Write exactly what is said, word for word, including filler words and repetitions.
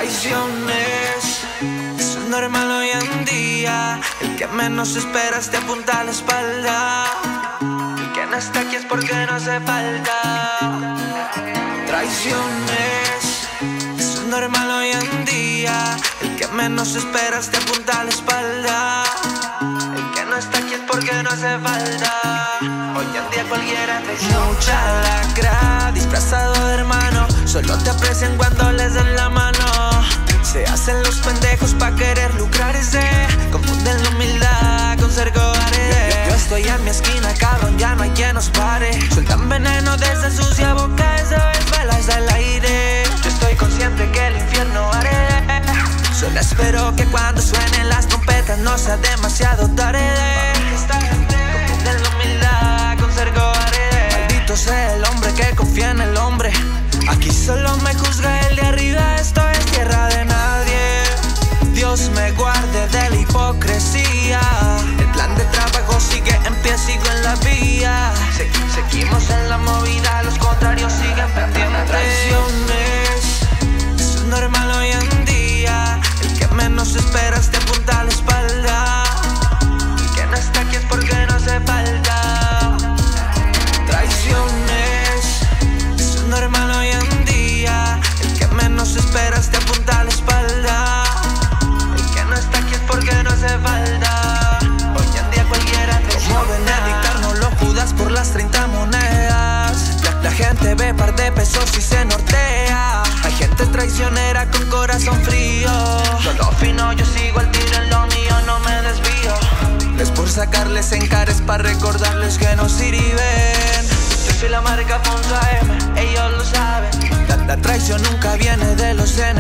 Traiciones, eso es normal hoy en día. El que menos esperas te apunta a la espalda. El que no está aquí es porque no hace falta. Traiciones, eso es normal hoy en día. El que menos esperas te apunta a la espalda. El que no está aquí es porque no hace falta. Hoy en día cualquiera te mucha lacra, disfrazado de hermano. Solo te aprecian cuando les dan la mano. Se hacen los pendejos pa' querer lucrarse. Confunden la humildad con ser cobarde. Yo, yo estoy en mi esquina, cabrón, ya no hay quien nos pare. Sueltan veneno de esa sucia boca, esa vez balas al aire. Yo estoy consciente que el infierno haré. Solo espero que cuando suenen las trompetas no sea demasiado tarde. Confunden la humildad con ser cobarde. Maldito sea el hombre que confía en el hombre. Aquí solo me juzga el de arriba, esto es tierra de nadie. Dios me guarde de la hipocresía. El plan de trabajo sigue en pie, sigo en la vía. Se seguimos en la movida, los contrarios siguen pendientes. Traiciones, eso es normal hoy en día. El que menos esperas te apunta a la espalda. El que no está aquí es porque no hace falta. Traiciones, eso es normal hoy en día. El que menos esperas te apunta a la espalda. El que no está aquí es porque no hace falta. Hoy en día cualquiera te como Benedictar, no lo judas por las treinta monedas. La, la gente ve par de pesos y se nortea. Hay gente traicionera con corazón frío. Solo fino, yo sigo al tiro en lo mío, no me desvío. Es por sacarles en cares para recordarles que no sirven. Yo soy la marca Fonsa M, ellos lo saben. La, la traición nunca viene de los